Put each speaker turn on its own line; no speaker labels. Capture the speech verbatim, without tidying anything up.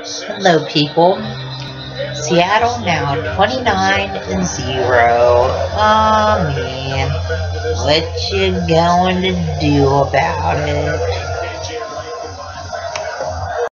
Hello, people. Seattle now twenty-nine and zero. Oh man, what you going to do about it?